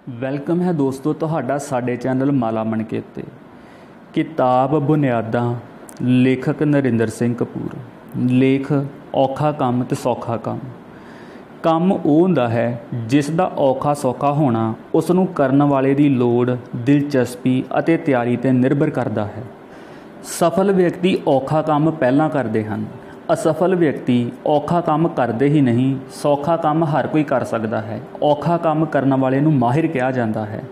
Welcome ਹੈ ਦੋਸਤੋ ਤੁਹਾਡਾ ਸਾਡੇ ਚੈਨਲ ਮਾਲਾ ਮਣਕੇ ਉੱਤੇ। ਕਿਤਾਬ ਬੁਨਿਆਦਾਂ, ਲੇਖਕ ਨਰਿੰਦਰ ਸਿੰਘ ਕਪੂਰ। ਲੇਖ ਔਖਾ ਕੰਮ ਤੇ ਸੌਖਾ ਕੰਮ। ਕੰਮ ਉਹ ਹੁੰਦਾ ਹੈ ਜਿਸ ਦਾ ਔਖਾ ਸੌਖਾ ਹੋਣਾ ਉਸ ਨੂੰ ਕਰਨ ਵਾਲੇ ਦੀ ਲੋੜ, ਦਿਲਚਸਪੀ ਅਤੇ ਤਿਆਰੀ 'ਤੇ ਨਿਰਭਰ ਕਰਦਾ ਹੈ। ਸਫਲ ਵਿਅਕਤੀ ਔਖਾ ਕੰਮ ਪਹਿਲਾਂ ਕਰਦੇ ਹਨ। ਅਸਫਲ ਵਿਅਕਤੀ ਔਖਾ ਕੰਮ ਕਰਦੇ ਹੀ ਨਹੀਂ, ਸੌਖਾ ਕੰਮ ਹਰ ਕੋਈ ਕਰ ਸਕਦਾ ਹੈ। ਔਖਾ ਕੰਮ ਕਰਨ ਵਾਲੇ ਨੂੰ ਮਾਹਿਰ ਕਿਹਾ ਜਾਂਦਾ ਹੈ।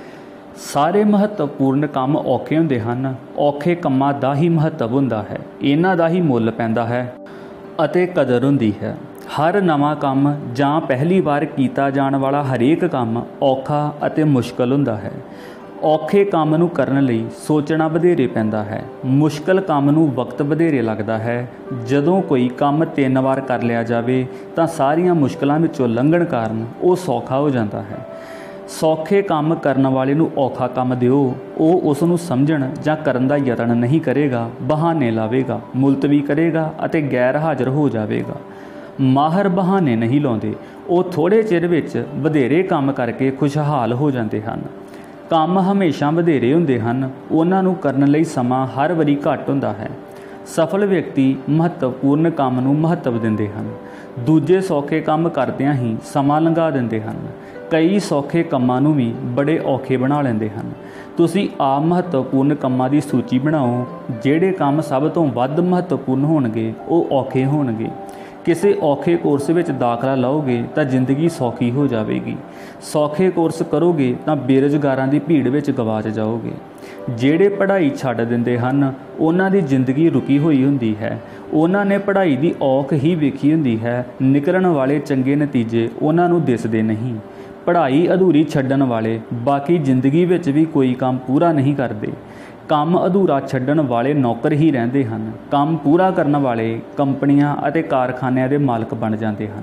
ਸਾਰੇ ਮਹੱਤਵਪੂਰਨ ਕੰਮ ਔਖੇ ਹੁੰਦੇ ਹਨ। ਔਖੇ ਕੰਮਾਂ ਦਾ ਹੀ ਮਹੱਤਵ ਹੁੰਦਾ ਹੈ, ਇਹਨਾਂ ਦਾ ਹੀ ਮੁੱਲ ਪੈਂਦਾ ਹੈ ਅਤੇ ਕਦਰ ਹੁੰਦੀ ਹੈ। ਹਰ ਨਵਾਂ ਕੰਮ ਜਾਂ ਪਹਿਲੀ ਵਾਰ ਕੀਤਾ ਜਾਣ ਵਾਲਾ ਹਰੇਕ ਕੰਮ ਔਖਾ ਅਤੇ ਮੁਸ਼ਕਲ ਹੁੰਦਾ ਹੈ। ਔਖੇ ਕੰਮ ਨੂੰ ਕਰਨ ਲਈ ਸੋਚਣਾ ਵਧੇਰੇ ਪੈਂਦਾ ਹੈ। ਮੁਸ਼ਕਲ ਕੰਮ ਨੂੰ ਵਕਤ ਵਧੇਰੇ ਲੱਗਦਾ ਹੈ। ਜਦੋਂ ਕੋਈ ਕੰਮ 3 ਵਾਰ ਕਰ ਲਿਆ ਜਾਵੇ ਤਾਂ ਸਾਰੀਆਂ ਮੁਸ਼ਕਲਾਂ ਵਿੱਚੋਂ ਲੰਘਣ ਕਾਰਨ ਉਹ ਸੌਖਾ ਹੋ ਜਾਂਦਾ ਹੈ। ਸੌਖੇ ਕੰਮ ਕਰਨ ਵਾਲੇ ਨੂੰ ਔਖਾ ਕੰਮ ਦਿਓ, ਉਹ ਉਸ ਨੂੰ ਸਮਝਣ ਜਾਂ ਕਰਨ ਦਾ ਯਤਨ ਨਹੀਂ ਕਰੇਗਾ, ਬਹਾਨੇ ਲਾਵੇਗਾ, ਮੁਲਤਵੀ ਕਰੇਗਾ ਅਤੇ ਗੈਰ ਹਾਜ਼ਰ ਹੋ ਜਾਵੇਗਾ। ਮਾਹਰ ਬਹਾਨੇ ਨਹੀਂ ਲਾਉਂਦੇ, ਉਹ ਥੋੜ੍ਹੇ ਚਿਰ ਵਿੱਚ ਵਧੇਰੇ ਕੰਮ ਕਰਕੇ ਖੁਸ਼ਹਾਲ ਹੋ ਜਾਂਦੇ ਹਨ। ਕੰਮ ਹਮੇਸ਼ਾ ਵਧੇਰੇ ਹੁੰਦੇ ਹਨ, ਉਹਨਾਂ ਨੂੰ ਕਰਨ ਲਈ ਸਮਾਂ ਹਰ ਵਾਰੀ ਘੱਟ ਹੁੰਦਾ ਹੈ। ਸਫਲ ਵਿਅਕਤੀ ਮਹੱਤਵਪੂਰਨ ਕੰਮ ਨੂੰ ਮਹੱਤਵ ਦਿੰਦੇ ਹਨ। ਦੂਜੇ ਸੌਖੇ ਕੰਮ ਕਰਦਿਆਂ ਹੀ ਸਮਾਂ ਲੰਘਾ ਦਿੰਦੇ ਹਨ। ਕਈ ਸੌਖੇ ਕੰਮਾਂ ਨੂੰ ਵੀ ਬੜੇ ਔਖੇ ਬਣਾ ਲੈਂਦੇ ਹਨ। ਤੁਸੀਂ ਆਪ ਮਹੱਤਵਪੂਰਨ ਕੰਮਾਂ ਦੀ ਸੂਚੀ ਬਣਾਓ। ਜਿਹੜੇ ਕੰਮ ਸਭ ਤੋਂ ਵੱਧ ਮਹੱਤਵਪੂਰਨ ਹੋਣਗੇ ਉਹ ਔਖੇ ਹੋਣਗੇ। ਕਿਸੇ ਔਖੇ ਕੋਰਸ ਵਿੱਚ ਦਾਖਲਾ ਲਓਗੇ ਤਾਂ ਜ਼ਿੰਦਗੀ ਸੌਖੀ ਹੋ ਜਾਵੇਗੀ। ਸੌਖੇ ਕੋਰਸ ਕਰੋਗੇ ਤਾਂ ਬੇਰੁਜ਼ਗਾਰਾਂ ਦੀ ਭੀੜ ਵਿੱਚ ਗਵਾਚ ਜਾਓਗੇ। ਜਿਹੜੇ ਪੜ੍ਹਾਈ ਛੱਡ ਦਿੰਦੇ ਹਨ ਉਹਨਾਂ ਦੀ ਜ਼ਿੰਦਗੀ ਰੁਕੀ ਹੋਈ ਹੁੰਦੀ ਹੈ। ਉਹਨਾਂ ਨੇ ਪੜ੍ਹਾਈ ਦੀ ਔਖ ਹੀ ਵੇਖੀ ਹੁੰਦੀ ਹੈ। ਨਿਕਲਣ ਵਾਲੇ ਚੰਗੇ ਨਤੀਜੇ ਉਹਨਾਂ ਨੂੰ ਦਿਸਦੇ ਨਹੀਂ। ਪੜ੍ਹਾਈ ਅਧੂਰੀ ਛੱਡਣ ਵਾਲੇ ਬਾਕੀ ਜ਼ਿੰਦਗੀ ਵਿੱਚ ਵੀ ਕੋਈ ਕੰਮ ਪੂਰਾ ਨਹੀਂ ਕਰਦੇ। ਕੰਮ ਅਧੂਰਾ ਛੱਡਣ ਵਾਲੇ ਨੌਕਰ ਹੀ ਰਹਿੰਦੇ ਹਨ। ਕੰਮ ਪੂਰਾ ਕਰਨ ਵਾਲੇ ਕੰਪਨੀਆਂ ਅਤੇ ਕਾਰਖਾਨਿਆਂ ਦੇ ਮਾਲਕ ਬਣ ਜਾਂਦੇ ਹਨ।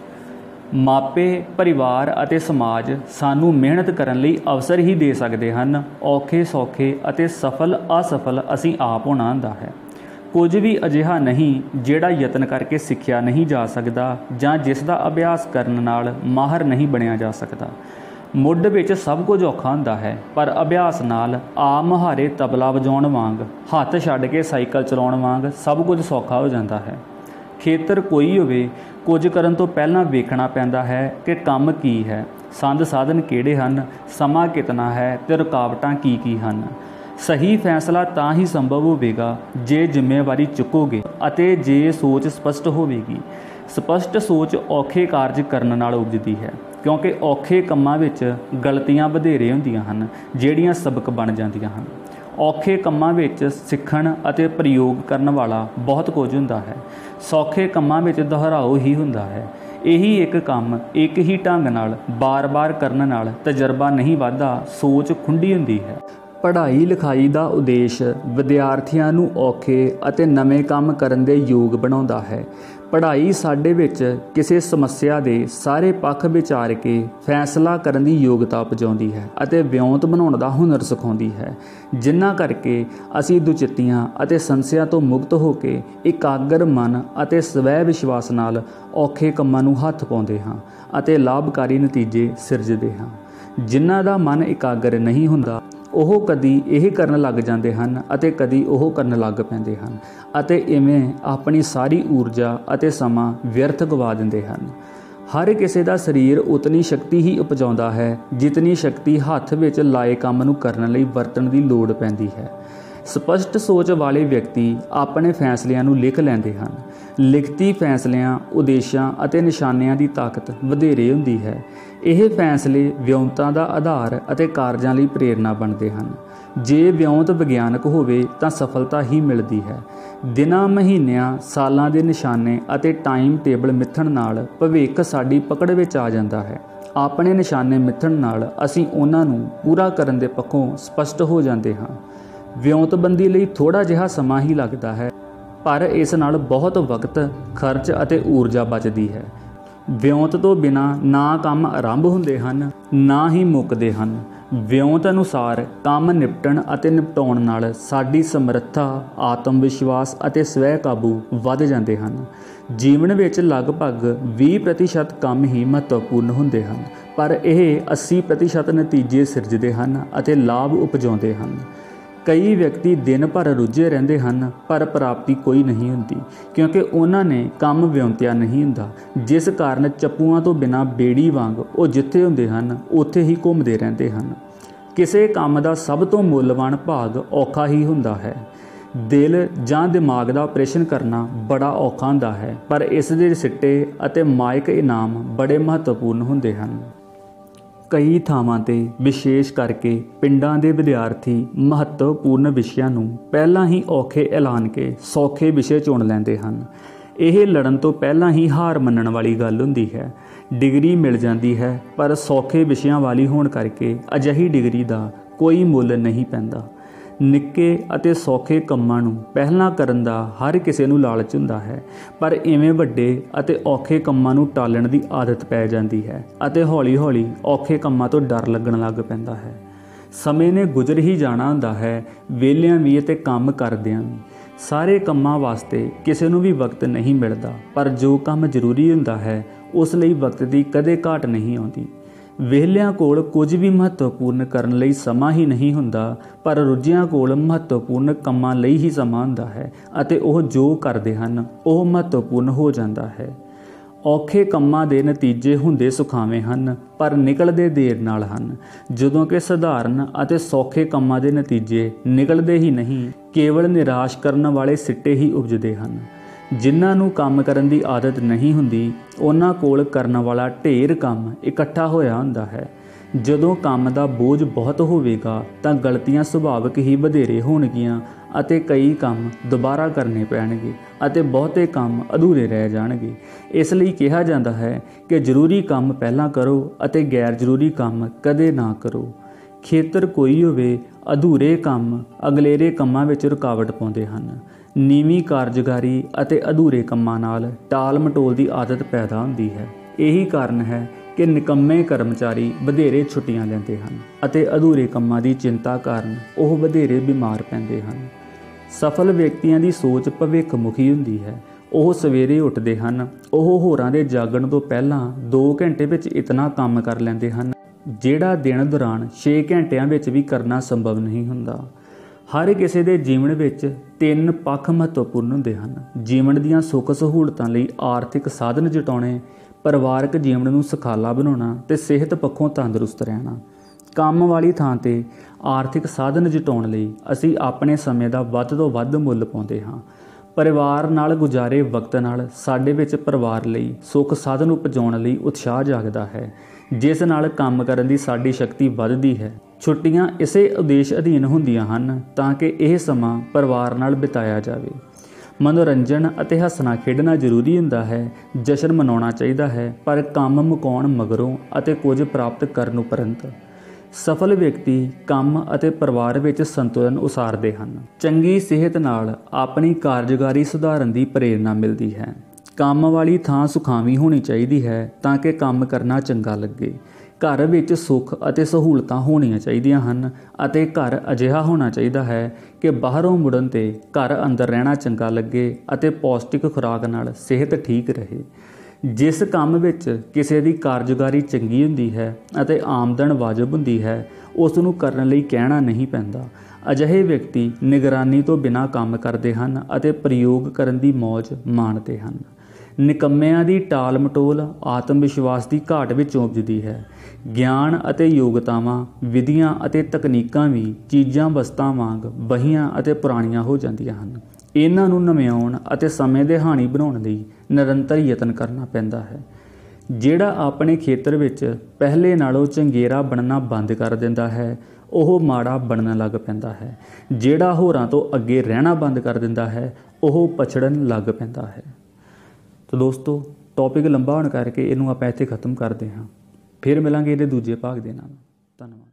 ਮਾਪੇ, ਪਰਿਵਾਰ ਅਤੇ ਸਮਾਜ ਸਾਨੂੰ ਮਿਹਨਤ ਕਰਨ ਲਈ ਅਵਸਰ ਹੀ ਦੇ ਸਕਦੇ ਹਨ। ਔਖੇ ਸੌਖੇ ਅਤੇ ਸਫਲ ਅਸਫਲ ਅਸੀਂ ਆਪ ਹੋਣਾ ਹੁੰਦਾ ਹੈ। ਕੁਝ ਵੀ ਅਜਿਹਾ ਨਹੀਂ ਜਿਹੜਾ ਯਤਨ ਕਰਕੇ ਸਿੱਖਿਆ ਨਹੀਂ ਜਾ ਸਕਦਾ ਜਾਂ ਜਿਸ ਦਾ ਅਭਿਆਸ ਕਰਨ ਨਾਲ ਮਾਹਰ ਨਹੀਂ ਬਣਿਆ ਜਾ ਸਕਦਾ। ਮੁੱਢ ਵਿੱਚ ਸਭ ਕੁਝ ਔਖਾ ਹੁੰਦਾ ਹੈ, ਪਰ ਅਭਿਆਸ ਨਾਲ ਆਪ ਮੁਹਾਰੇ ਤਬਲਾ ਵਜਾਉਣ ਵਾਂਗ, ਹੱਥ ਛੱਡ ਕੇ ਸਾਈਕਲ ਚਲਾਉਣ ਵਾਂਗ ਸਭ ਕੁਝ ਸੌਖਾ ਹੋ ਜਾਂਦਾ ਹੈ। ਖੇਤਰ ਕੋਈ ਹੋਵੇ, ਕੁਝ ਕਰਨ ਤੋਂ ਪਹਿਲਾਂ ਵੇਖਣਾ ਪੈਂਦਾ ਹੈ ਕਿ ਕੰਮ ਕੀ ਹੈ, ਸੰਦ ਸਾਧਨ ਕਿਹੜੇ ਹਨ, ਸਮਾਂ ਕਿਤਨਾ ਹੈ ਅਤੇ ਰੁਕਾਵਟਾਂ ਕੀ ਹਨ। ਸਹੀ ਫੈਸਲਾ ਤਾਂ ਹੀ ਸੰਭਵ ਹੋਵੇਗਾ ਜੇ ਜ਼ਿੰਮੇਵਾਰੀ ਚੁੱਕੋਗੇ ਅਤੇ ਜੇ ਸੋਚ ਸਪਸ਼ਟ ਹੋਵੇਗੀ। ਸਪਸ਼ਟ ਸੋਚ ਔਖੇ ਕਾਰਜ ਕਰਨ ਨਾਲ ਉਪਜਦੀ ਹੈ, ਕਿਉਂਕਿ ਔਖੇ ਕੰਮਾਂ ਵਿੱਚ ਗਲਤੀਆਂ ਵਧੇਰੇ ਹੁੰਦੀਆਂ ਹਨ ਜਿਹੜੀਆਂ ਸਬਕ ਬਣ ਜਾਂਦੀਆਂ ਹਨ। ਔਖੇ ਕੰਮਾਂ ਵਿੱਚ ਸਿੱਖਣ ਅਤੇ ਪ੍ਰਯੋਗ ਕਰਨ ਵਾਲਾ ਬਹੁਤ ਕੁਝ ਹੁੰਦਾ ਹੈ। ਸੌਖੇ ਕੰਮਾਂ ਵਿੱਚ ਦੁਹਰਾਓ ਹੀ ਹੁੰਦਾ ਹੈ। ਇਹੀ ਇੱਕ ਕੰਮ ਇੱਕ ਹੀ ਢੰਗ ਨਾਲ ਬਾਰ-ਬਾਰ ਕਰਨ ਨਾਲ ਤਜਰਬਾ ਨਹੀਂ ਵੱਧਦਾ, ਸੋਚ ਖੁੰਡੀ ਹੁੰਦੀ ਹੈ। ਪੜ੍ਹਾਈ ਲਿਖਾਈ ਦਾ ਉਦੇਸ਼ ਵਿਦਿਆਰਥੀਆਂ ਨੂੰ ਔਖੇ ਅਤੇ ਨਵੇਂ ਕੰਮ ਕਰਨ ਦੇ ਯੋਗ ਬਣਾਉਂਦਾ ਹੈ। ਪੜ੍ਹਾਈ ਸਾਡੇ ਵਿੱਚ ਕਿਸੇ ਸਮੱਸਿਆ ਦੇ ਸਾਰੇ ਪੱਖ ਵਿਚਾਰ ਕੇ ਫੈਸਲਾ ਕਰਨ ਦੀ ਯੋਗਤਾ ਉਪਜਾਉਂਦੀ ਹੈ ਅਤੇ ਵਿਉਂਤ ਬਣਾਉਣ ਦਾ ਹੁਨਰ ਸਿਖਾਉਂਦੀ ਹੈ, ਜਿਨ੍ਹਾਂ ਕਰਕੇ ਅਸੀਂ ਦੁਚਿੱਤੀਆਂ ਅਤੇ ਸੰਸ਼ਿਆਂ ਤੋਂ ਮੁਕਤ ਹੋ ਕੇ ਇਕਾਗਰ ਮਨ ਅਤੇ ਸਵੈ ਵਿਸ਼ਵਾਸ ਨਾਲ ਔਖੇ ਕੰਮਾਂ ਨੂੰ ਹੱਥ ਪਾਉਂਦੇ ਹਾਂ ਅਤੇ ਲਾਭਕਾਰੀ ਨਤੀਜੇ ਸਿਰਜਦੇ ਹਾਂ। ਜਿਨ੍ਹਾਂ ਦਾ ਮਨ ਇਕਾਗਰ ਨਹੀਂ ਹੁੰਦਾ ਉਹ ਕਦੀ ਇਹ ਕਰਨ ਲੱਗ ਜਾਂਦੇ ਹਨ ਅਤੇ ਕਦੀ ਉਹ ਕਰਨ ਲੱਗ ਪੈਂਦੇ ਹਨ ਅਤੇ ਇਵੇਂ ਆਪਣੀ ਸਾਰੀ ਊਰਜਾ ਅਤੇ ਸਮਾਂ ਵਿਅਰਥ ਗਵਾ ਦਿੰਦੇ ਹਨ। ਹਰ ਕਿਸੇ ਦਾ ਸਰੀਰ ਉਤਨੀ ਸ਼ਕਤੀ ਹੀ ਉਪਜਾਉਂਦਾ ਹੈ ਜਿਤਨੀ ਸ਼ਕਤੀ ਹੱਥ ਵਿੱਚ ਲਾਏ ਕੰਮ ਨੂੰ ਕਰਨ ਲਈ ਵਰਤਣ ਦੀ ਲੋੜ ਪੈਂਦੀ ਹੈ। ਸਪਸ਼ਟ ਸੋਚ ਵਾਲੇ ਵਿਅਕਤੀ ਆਪਣੇ ਫੈਸਲਿਆਂ ਨੂੰ ਲਿਖ ਲੈਂਦੇ ਹਨ। ਲਿਖਤੀ ਫੈਸਲਿਆਂ, ਉਦੇਸ਼ਾਂ ਅਤੇ ਨਿਸ਼ਾਨਿਆਂ ਦੀ ਤਾਕਤ ਵਧੇਰੇ ਹੁੰਦੀ ਹੈ। ਇਹ ਫੈਸਲੇ ਵਿਉਂਤਾਂ ਦਾ ਆਧਾਰ ਅਤੇ ਕਾਰਜਾਂ ਲਈ ਪ੍ਰੇਰਨਾ ਬਣਦੇ ਹਨ। ਜੇ ਵਿਉਂਤ ਵਿਗਿਆਨਕ ਹੋਵੇ ਤਾਂ ਸਫਲਤਾ ਹੀ ਮਿਲਦੀ ਹੈ। ਦਿਨਾਂ, ਮਹੀਨਿਆਂ, ਸਾਲਾਂ ਦੇ ਨਿਸ਼ਾਨੇ ਅਤੇ ਟਾਈਮ ਟੇਬਲ ਮਿੱਥਣ ਨਾਲ ਭਵਿੱਖ ਸਾਡੀ ਪਕੜ ਵਿੱਚ ਆ ਜਾਂਦਾ ਹੈ। ਆਪਣੇ ਨਿਸ਼ਾਨੇ ਮਿੱਥਣ ਨਾਲ ਅਸੀਂ ਉਹਨਾਂ ਨੂੰ ਪੂਰਾ ਕਰਨ ਦੇ ਪੱਖੋਂ ਸਪਸ਼ਟ ਹੋ ਜਾਂਦੇ ਹਾਂ। ਵਿਉਂਤਬੰਦੀ ਲਈ ਥੋੜ੍ਹਾ ਜਿਹਾ ਸਮਾਂ ਹੀ ਲੱਗਦਾ ਹੈ, ਪਰ ਇਸ ਨਾਲ ਬਹੁਤ ਵਕਤ, ਖਰਚ ਅਤੇ ਊਰਜਾ ਬਚਦੀ ਹੈ। ਵਿਉਂਤ ਤੋਂ ਬਿਨਾਂ ਨਾ ਕੰਮ ਆਰੰਭ ਹੁੰਦੇ ਹਨ ਨਾ ਹੀ ਮੁੱਕਦੇ ਹਨ। ਵਿਉਂਤ ਅਨੁਸਾਰ ਕੰਮ ਨਿਪਟਣ ਅਤੇ ਨਿਪਟਾਉਣ ਨਾਲ ਸਾਡੀ ਸਮਰੱਥਾ, ਆਤਮ ਵਿਸ਼ਵਾਸ ਅਤੇ ਸਵੈ ਕਾਬੂ ਵੱਧ ਜਾਂਦੇ ਹਨ। ਜੀਵਨ ਵਿੱਚ ਲਗਭਗ 20% ਕੰਮ ਹੀ ਮਹੱਤਵਪੂਰਨ ਹੁੰਦੇ ਹਨ, ਪਰ ਇਹ 80% ਨਤੀਜੇ ਸਿਰਜਦੇ ਹਨ ਅਤੇ ਲਾਭ ਉਪਜਾਉਂਦੇ ਹਨ। ਕਈ ਵਿਅਕਤੀ ਦਿਨ ਭਰ ਰੁੱਝੇ ਰਹਿੰਦੇ ਹਨ ਪਰ ਪ੍ਰਾਪਤੀ ਕੋਈ ਨਹੀਂ ਹੁੰਦੀ, ਕਿਉਂਕਿ ਉਹਨਾਂ ਨੇ ਕੰਮ ਵਿਉਂਤਿਆ ਨਹੀਂ ਹੁੰਦਾ, ਜਿਸ ਕਾਰਨ ਚੱਪੂਆਂ ਤੋਂ ਬਿਨਾਂ ਬੇੜੀ ਵਾਂਗ ਉਹ ਜਿੱਥੇ ਹੁੰਦੇ ਹਨ ਉੱਥੇ ਹੀ ਘੁੰਮਦੇ ਰਹਿੰਦੇ ਹਨ। ਕਿਸੇ ਕੰਮ ਦਾ ਸਭ ਤੋਂ ਮੁੱਲਵਾਨ ਭਾਗ ਔਖਾ ਹੀ ਹੁੰਦਾ ਹੈ। ਦਿਲ ਜਾਂ ਦਿਮਾਗ ਦਾ ਆਪਰੇਸ਼ਨ ਕਰਨਾ ਬੜਾ ਔਖਾ ਹੁੰਦਾ ਹੈ, ਪਰ ਇਸ ਦੇ ਸਿੱਟੇ ਅਤੇ ਮਾਇਕ ਇਨਾਮ ਬੜੇ ਮਹੱਤਵਪੂਰਨ ਹੁੰਦੇ ਹਨ। ਕਈ ਥਾਵਾਂ 'ਤੇ ਵਿਸ਼ੇਸ਼ ਕਰਕੇ ਪਿੰਡਾਂ ਦੇ ਵਿਦਿਆਰਥੀ ਮਹੱਤਵਪੂਰਨ ਵਿਸ਼ਿਆਂ ਨੂੰ ਪਹਿਲਾਂ ਹੀ ਔਖੇ ਐਲਾਨ ਕੇ ਸੌਖੇ ਵਿਸ਼ੇ ਚੁਣ ਲੈਂਦੇ ਹਨ। ਇਹ ਲੜਨ ਤੋਂ ਪਹਿਲਾਂ ਹੀ ਹਾਰ ਮੰਨਣ ਵਾਲੀ ਗੱਲ ਹੁੰਦੀ ਹੈ। ਡਿਗਰੀ ਮਿਲ ਜਾਂਦੀ ਹੈ, ਪਰ ਸੌਖੇ ਵਿਸ਼ਿਆਂ ਵਾਲੀ ਹੋਣ ਕਰਕੇ ਅਜਿਹੀ ਡਿਗਰੀ ਦਾ ਕੋਈ ਮੁੱਲ ਨਹੀਂ ਪੈਂਦਾ। ਨਿੱਕੇ ਅਤੇ ਸੌਖੇ ਕੰਮਾਂ ਨੂੰ ਪਹਿਲਾਂ ਕਰਨ ਦਾ ਹਰ ਕਿਸੇ ਨੂੰ ਲਾਲਚ ਹੁੰਦਾ ਹੈ, ਪਰ ਇਵੇਂ ਵੱਡੇ ਅਤੇ ਔਖੇ ਕੰਮਾਂ ਨੂੰ ਟਾਲਣ ਦੀ ਆਦਤ ਪੈ ਜਾਂਦੀ ਹੈ ਅਤੇ ਹੌਲੀ-ਹੌਲੀ ਔਖੇ ਕੰਮਾਂ ਤੋਂ ਡਰ ਲੱਗਣ ਲੱਗ ਪੈਂਦਾ ਹੈ। ਸਮੇਂ ਨੇ ਗੁਜ਼ਰ ਹੀ ਜਾਣਾ ਹੁੰਦਾ ਹੈ, ਵਿਹਲਿਆਂ ਵੀ ਅਤੇ ਕੰਮ ਕਰਦਿਆਂ ਵੀ। ਸਾਰੇ ਕੰਮਾਂ ਵਾਸਤੇ ਕਿਸੇ ਨੂੰ ਵੀ ਵਕਤ ਨਹੀਂ ਮਿਲਦਾ, ਪਰ ਜੋ ਕੰਮ ਜ਼ਰੂਰੀ ਹੁੰਦਾ ਹੈ ਉਸ ਲਈ ਵਕਤ ਦੀ ਕਦੇ ਘਾਟ ਨਹੀਂ ਆਉਂਦੀ। ਵਿਹਲਿਆਂ ਕੋਲ ਕੁਝ ਵੀ ਮਹੱਤਵਪੂਰਨ ਕਰਨ ਲਈ ਸਮਾਂ ਹੀ ਨਹੀਂ ਹੁੰਦਾ, ਪਰ ਰੁੱਝਿਆਂ ਕੋਲ ਮਹੱਤਵਪੂਰਨ ਕੰਮਾਂ ਲਈ ਹੀ ਸਮਾਂ ਹੁੰਦਾ ਹੈ ਅਤੇ ਉਹ ਜੋ ਕਰਦੇ ਹਨ ਉਹ ਮਹੱਤਵਪੂਰਨ ਹੋ ਜਾਂਦਾ ਹੈ। ਔਖੇ ਕੰਮਾਂ ਦੇ ਨਤੀਜੇ ਹੁੰਦੇ ਸੁਖਾਵੇਂ ਹਨ, ਪਰ ਨਿਕਲਦੇ ਦੇਰ ਨਾਲ ਹਨ, ਜਦੋਂ ਕਿ ਸਧਾਰਨ ਅਤੇ ਸੌਖੇ ਕੰਮਾਂ ਦੇ ਨਤੀਜੇ ਨਿਕਲਦੇ ਹੀ ਨਹੀਂ, ਕੇਵਲ ਨਿਰਾਸ਼ ਕਰਨ ਵਾਲੇ ਸਿੱਟੇ ਹੀ ਉਪਜਦੇ ਹਨ। ਜਿਨ੍ਹਾਂ ਨੂੰ ਕੰਮ ਕਰਨ ਦੀ ਆਦਤ ਨਹੀਂ ਹੁੰਦੀ, ਉਹਨਾਂ ਕੋਲ ਕਰਨ ਵਾਲਾ ਢੇਰ ਕੰਮ ਇਕੱਠਾ ਹੋਇਆ ਹੁੰਦਾ ਹੈ। ਜਦੋਂ ਕੰਮ ਦਾ ਬੋਝ ਬਹੁਤ ਹੋਵੇਗਾ ਤਾਂ ਗਲਤੀਆਂ ਸੁਭਾਵਿਕ ਹੀ ਵਧੇਰੇ ਹੋਣਗੀਆਂ ਅਤੇ ਕਈ ਕੰਮ ਦੁਬਾਰਾ ਕਰਨੇ ਪੈਣਗੇ ਅਤੇ ਬਹੁਤੇ ਕੰਮ ਅਧੂਰੇ ਰਹਿ ਜਾਣਗੇ। ਇਸ ਲਈ ਕਿਹਾ ਜਾਂਦਾ ਹੈ ਕਿ ਜ਼ਰੂਰੀ ਕੰਮ ਪਹਿਲਾਂ ਕਰੋ ਅਤੇ ਗੈਰ ਜ਼ਰੂਰੀ ਕੰਮ ਕਦੇ ਨਾ ਕਰੋ। ਖੇਤਰ ਕੋਈ ਹੋਵੇ, ਅਧੂਰੇ ਕੰਮ ਅਗਲੇਰੇ ਕੰਮਾਂ ਵਿੱਚ ਰੁਕਾਵਟ ਪਾਉਂਦੇ ਹਨ। ਨੀਵੀਂ ਕਾਰਜਕਾਰੀ ਅਤੇ ਅਧੂਰੇ ਕੰਮਾਂ ਨਾਲ ਟਾਲ ਮਟੋਲ ਦੀ ਆਦਤ ਪੈਦਾ ਹੁੰਦੀ ਹੈ। ਇਹੀ ਕਾਰਨ ਹੈ ਕਿ ਨਿਕੰਮੇ ਕਰਮਚਾਰੀ ਵਧੇਰੇ ਛੁੱਟੀਆਂ ਲੈਂਦੇ ਹਨ ਅਤੇ ਅਧੂਰੇ ਕੰਮਾਂ ਦੀ ਚਿੰਤਾ ਕਾਰਨ ਉਹ ਵਧੇਰੇ ਬਿਮਾਰ ਪੈਂਦੇ ਹਨ। ਸਫਲ ਵਿਅਕਤੀਆਂ ਦੀ ਸੋਚ ਭਵਿੱਖ ਮੁਖੀ ਹੁੰਦੀ ਹੈ। ਉਹ ਸਵੇਰੇ ਉੱਠਦੇ ਹਨ, ਉਹ ਹੋਰਾਂ ਦੇ ਜਾਗਣ ਤੋਂ ਪਹਿਲਾਂ 2 ਘੰਟੇ ਵਿੱਚ ਇਤਨਾ ਕੰਮ ਕਰ ਲੈਂਦੇ ਹਨ ਜਿਹੜਾ ਦਿਨ ਦੌਰਾਨ 6 ਘੰਟਿਆਂ ਵਿੱਚ ਵੀ ਕਰਨਾ ਸੰਭਵ ਨਹੀਂ ਹੁੰਦਾ। ਹਰ ਕਿਸੇ ਦੇ ਜੀਵਨ ਵਿੱਚ 3 ਪੱਖ ਮਹੱਤਵਪੂਰਨ ਹੁੰਦੇ ਹਨ। ਜੀਵਨ ਦੀਆਂ ਸੁੱਖ ਸਹੂਲਤਾਂ ਲਈ ਆਰਥਿਕ ਸਾਧਨ ਜੁਟਾਉਣੇ, ਪਰਿਵਾਰਕ ਜੀਵਨ ਨੂੰ ਸੁਖਾਲਾ ਬਣਾਉਣਾ ਤੇ ਸਿਹਤ ਪੱਖੋਂ ਤੰਦਰੁਸਤ ਰਹਿਣਾ। ਕੰਮ ਵਾਲੀ ਥਾਂ 'ਤੇ ਆਰਥਿਕ ਸਾਧਨ ਜੁਟਾਉਣ ਲਈ ਅਸੀਂ ਆਪਣੇ ਸਮੇਂ ਦਾ ਵੱਧ ਤੋਂ ਵੱਧ ਮੁੱਲ ਪਾਉਂਦੇ ਹਾਂ। ਪਰਿਵਾਰ ਨਾਲ ਗੁਜ਼ਾਰੇ ਵਕਤ ਨਾਲ ਸਾਡੇ ਵਿੱਚ ਪਰਿਵਾਰ ਲਈ ਸੁੱਖ ਸਾਧਨ ਉਪਜਾਉਣ ਲਈ ਉਤਸ਼ਾਹ ਜਾਗਦਾ ਹੈ, ਜਿਸ ਨਾਲ ਕੰਮ ਕਰਨ ਦੀ ਸਾਡੀ ਸ਼ਕਤੀ ਵੱਧਦੀ ਹੈ। ਛੁੱਟੀਆਂ ਇਸੇ ਉਦੇਸ਼ ਅਧੀਨ ਹੁੰਦੀਆਂ ਹਨ ਤਾਂ ਕਿ ਇਹ ਸਮਾਂ ਪਰਿਵਾਰ ਨਾਲ ਬਿਤਾਇਆ ਜਾਵੇ। ਮਨੋਰੰਜਨ ਅਤੇ ਹੱਸਣਾ ਖੇਡਣਾ ਜ਼ਰੂਰੀ ਹੁੰਦਾ ਹੈ। ਜਸ਼ਨ ਮਨਾਉਣਾ ਚਾਹੀਦਾ ਹੈ, ਪਰ ਕੰਮ ਮੁਕਾਉਣ ਮਗਰੋਂ ਅਤੇ ਕੁਝ ਪ੍ਰਾਪਤ ਕਰਨ ਉਪਰੰਤ। ਸਫਲ ਵਿਅਕਤੀ ਕੰਮ ਅਤੇ ਪਰਿਵਾਰ ਵਿੱਚ ਸੰਤੁਲਨ ਉਸਾਰਦੇ ਹਨ। ਚੰਗੀ ਸਿਹਤ ਨਾਲ ਆਪਣੀ ਕਾਰਜਕਾਰੀ ਸੁਧਾਰਨ ਦੀ ਪ੍ਰੇਰਨਾ ਮਿਲਦੀ ਹੈ। ਕੰਮ ਵਾਲੀ ਥਾਂ ਸੁਖਾਵੀਂ ਹੋਣੀ ਚਾਹੀਦੀ ਹੈ ਤਾਂ ਕਿ ਕੰਮ ਕਰਨਾ ਚੰਗਾ ਲੱਗੇ। ਘਰ ਵਿੱਚ ਸੁੱਖ ਅਤੇ ਸਹੂਲਤਾਂ ਹੋਣੀਆਂ ਚਾਹੀਦੀਆਂ ਹਨ ਅਤੇ ਘਰ ਅਜਿਹਾ ਹੋਣਾ ਚਾਹੀਦਾ ਹੈ ਕਿ ਬਾਹਰੋਂ ਮੁੜਨ 'ਤੇ ਘਰ ਅੰਦਰ ਰਹਿਣਾ ਚੰਗਾ ਲੱਗੇ ਅਤੇ ਪੌਸ਼ਟਿਕ ਖੁਰਾਕ ਨਾਲ ਸਿਹਤ ਠੀਕ ਰਹੇ। ਜਿਸ ਕੰਮ ਵਿੱਚ ਕਿਸੇ ਦੀ ਕਾਰਜਕਾਰੀ ਚੰਗੀ ਹੁੰਦੀ ਹੈ ਅਤੇ ਆਮਦਨ ਵਾਜਬ ਹੁੰਦੀ ਹੈ, ਉਸ ਨੂੰ ਕਰਨ ਲਈ ਕਹਿਣਾ ਨਹੀਂ ਪੈਂਦਾ। ਅਜਿਹੇ ਵਿਅਕਤੀ ਨਿਗਰਾਨੀ ਤੋਂ ਬਿਨਾਂ ਕੰਮ ਕਰਦੇ ਹਨ ਅਤੇ ਪ੍ਰਯੋਗ ਕਰਨ ਦੀ ਮੌਜ ਮਾਣਦੇ ਹਨ। ਨਿਕੰਮਿਆਂ ਦੀ ਟਾਲ ਮਟੋਲ ਆਤਮ ਵਿਸ਼ਵਾਸ ਦੀ ਘਾਟ ਵਿੱਚੋਂ ਉਪਜਦੀ ਹੈ। ਗਿਆਨ ਅਤੇ ਯੋਗਤਾਵਾਂ, ਵਿਧੀਆਂ ਅਤੇ ਤਕਨੀਕਾਂ ਵੀ ਚੀਜ਼ਾਂ ਵਸਤਾਂ ਵਾਂਗ ਬਹੀਆਂ ਅਤੇ ਪੁਰਾਣੀਆਂ ਹੋ ਜਾਂਦੀਆਂ ਹਨ। ਇਹਨਾਂ ਨੂੰ ਨਵਿਆਉਣ ਅਤੇ ਸਮੇਂ ਦੇ ਹਾਣੀ ਬਣਾਉਣ ਲਈ ਨਿਰੰਤਰ ਯਤਨ ਕਰਨਾ ਪੈਂਦਾ ਹੈ। ਜਿਹੜਾ ਆਪਣੇ ਖੇਤਰ ਵਿੱਚ ਪਹਿਲੇ ਨਾਲੋਂ ਚੰਗੇਰਾ ਬਣਨਾ ਬੰਦ ਕਰ ਦਿੰਦਾ ਹੈ, ਉਹ ਮਾੜਾ ਬਣਨ ਲੱਗ ਪੈਂਦਾ ਹੈ। ਜਿਹੜਾ ਹੋਰਾਂ ਤੋਂ ਅੱਗੇ ਰਹਿਣਾ ਬੰਦ ਕਰ ਦਿੰਦਾ ਹੈ, ਉਹ ਪਛੜਨ ਲੱਗ ਪੈਂਦਾ ਹੈ। ਤਾਂ ਦੋਸਤੋ, ਟੌਪਿਕ ਲੰਬਾ ਹੋਣ ਕਰਕੇ ਇਹਨੂੰ ਆਪਾਂ ਇੱਥੇ ਖਤਮ ਕਰਦੇ ਹਾਂ। ਫਿਰ ਮਿਲਾਂਗੇ ਇਹਦੇ ਦੂਜੇ ਭਾਗ ਦੇ ਨਾਲ। ਧੰਨਵਾਦ।